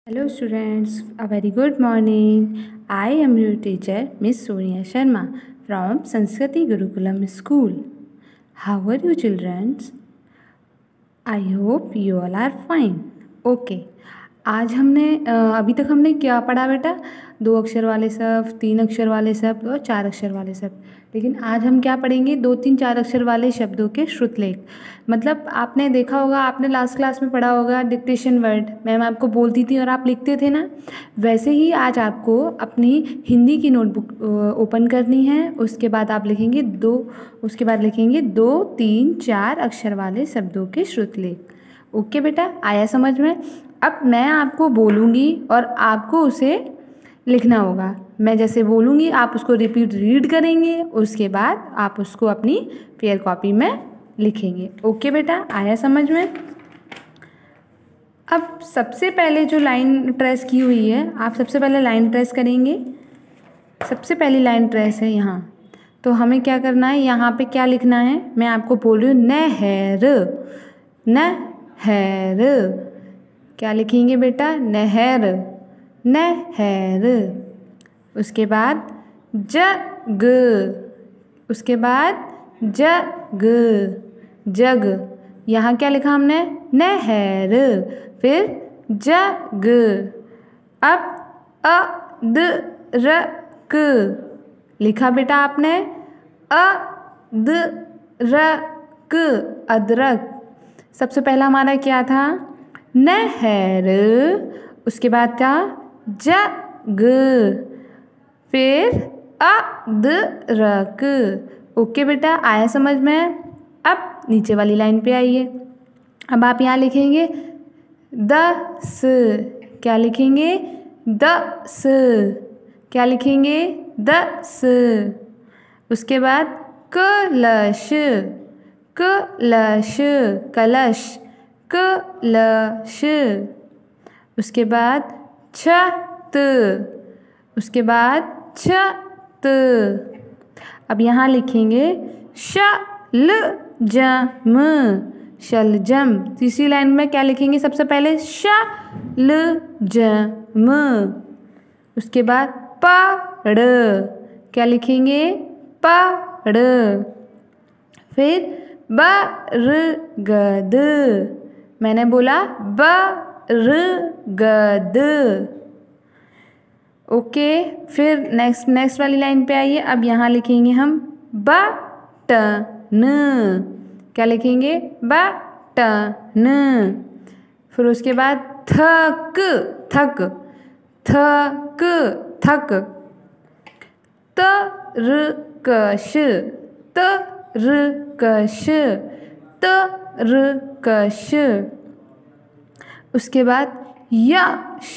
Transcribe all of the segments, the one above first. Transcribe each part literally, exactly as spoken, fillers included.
Hello students, a very good morning. I am your teacher Miss Sonia Sharma from Sanskriti Gurukulam School. How are you children? I hope you all are fine. Okay. आज हमने अभी तक हमने क्या पढ़ा बेटा? दो अक्षर वाले शब्द, तीन अक्षर वाले शब्द और चार अक्षर वाले शब्द। लेकिन आज हम क्या पढ़ेंगे? दो तीन चार अक्षर वाले शब्दों के श्रुतलेख। मतलब आपने देखा होगा, आपने लास्ट क्लास में पढ़ा होगा डिक्टेशन वर्ड, मैम आपको बोलती थी और आप लिखते थे ना। वैसे ही आज आपको अपनी हिंदी की नोटबुक ओपन करनी है। उसके बाद आप लिखेंगे दो उसके बाद लिखेंगे दो तीन चार अक्षर वाले शब्दों के श्रुतलेख। ओके बेटा, आया समझ में? अब मैं आपको बोलूँगी और आपको उसे लिखना होगा। मैं जैसे बोलूँगी आप उसको रिपीट रीड करेंगे, उसके बाद आप उसको अपनी फेयर कॉपी में लिखेंगे। ओके बेटा, आया समझ में? अब सबसे पहले जो लाइन ट्रेस की हुई है, आप सबसे पहले लाइन ट्रेस करेंगे। सबसे पहली लाइन ट्रेस है यहाँ, तो हमें क्या करना है? यहाँ पे क्या लिखना है मैं आपको बोल रही हूँ, नहर। नहर क्या लिखेंगे बेटा? नहर। नहर। उसके बाद जग। उसके बाद जग। जग। यहाँ क्या लिखा हमने? नहर। फिर जग। अब अदरक लिखा बेटा आपने, अदरक। अदरक। सबसे पहला हमारा क्या था? नहर। उसके बाद क्या? जग। फिर अदरक। ओके बेटा, आया समझ में? अब नीचे वाली लाइन पे आइए। अब आप यहाँ लिखेंगे दस। क्या लिखेंगे? दस। क्या लिखेंगे? दस। उसके बाद कलश। कलश। कलश। कलश। उसके बाद छत। उसके बाद छत। अब यहाँ लिखेंगे शलजम। शलजम। तीसरी लाइन में क्या लिखेंगे? सबसे पहले शलजम। उसके बाद पड़। क्या लिखेंगे? पड़। फिर बरगद। मैंने बोला बरगद। ओके, फिर नेक्स्ट नेक्स्ट वाली लाइन पे आइए। अब यहाँ लिखेंगे हम बटन। क्या लिखेंगे? बटन। फिर उसके बाद थक। थक। थक। थक। तरकश। तरकश। तरकश। उसके बाद यश।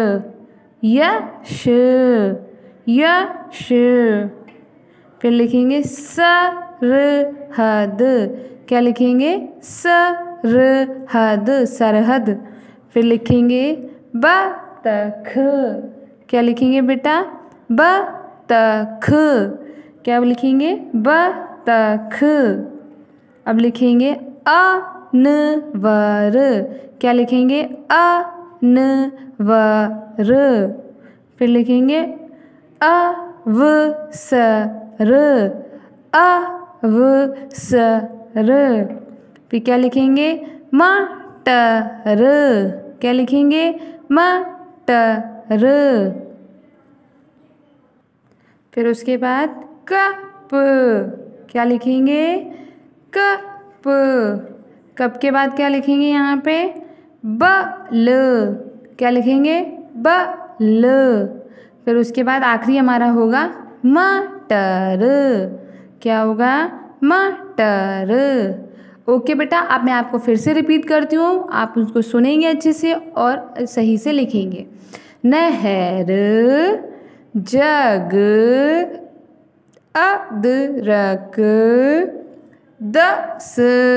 यश। यश। फिर लिखेंगे सरहद। क्या लिखेंगे? सरहद। सरहद। फिर लिखेंगे बतख। क्या लिखेंगे बेटा? बतख। क्या लिखेंगे? बतख। अब लिखेंगे अनवर। क्या लिखेंगे? अनवर। फिर लिखेंगे अवसर। अवसर। फिर क्या लिखेंगे? मटर। क्या लिखेंगे? मटर। फिर उसके बाद कप। क्या लिखेंगे? कप। कप के बाद क्या लिखेंगे यहाँ पे? बल। क्या लिखेंगे? बल। फिर उसके बाद आखिरी हमारा होगा मटर। क्या होगा? मटर। ओके बेटा, अब मैं आपको फिर से रिपीट करती हूँ, आप उसको सुनेंगे अच्छे से और सही से लिखेंगे। नहर, जग, अदरक, दस,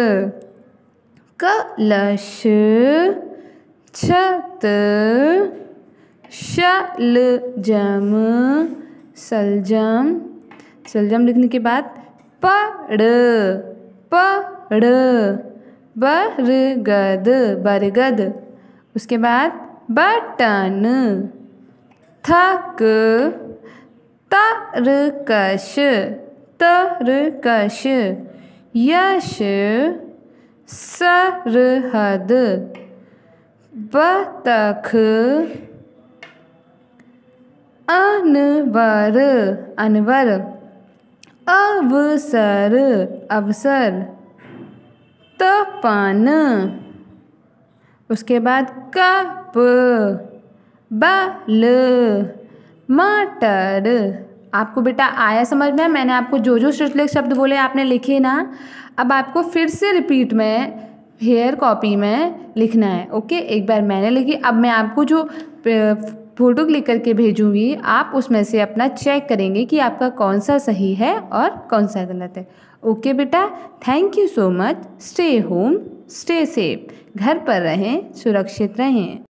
कलश, छत, शलजम। सलजम। सलजम लिखने के बाद पड़। पड़। बरगद। बरगद। उसके बाद बटन। थक तरकश तरकश। यश सरहद। बतख अनवर अनवर। अवसर अवसर। तपन। उसके बाद कप बल। मटर। आपको बेटा आया समझ में? मैंने आपको जो जो श्रुतलेख शब्द बोले आपने लिखे ना, अब आपको फिर से रिपीट में हेयर कॉपी में लिखना है। ओके, एक बार मैंने लिखी, अब मैं आपको जो फ़ोटो क्लिक करके भेजूंगी आप उसमें से अपना चेक करेंगे कि आपका कौन सा सही है और कौन सा गलत है। ओके बेटा, thank you so much. Stay home, stay safe. घर पर रहें, सुरक्षित रहें।